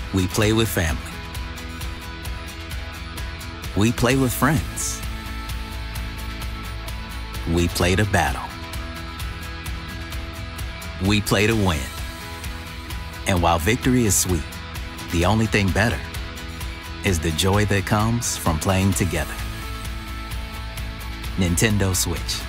We play with family. We play with friends. We play to battle. We play to win. And while victory is sweet, the only thing better is the joy that comes from playing together. Nintendo Switch.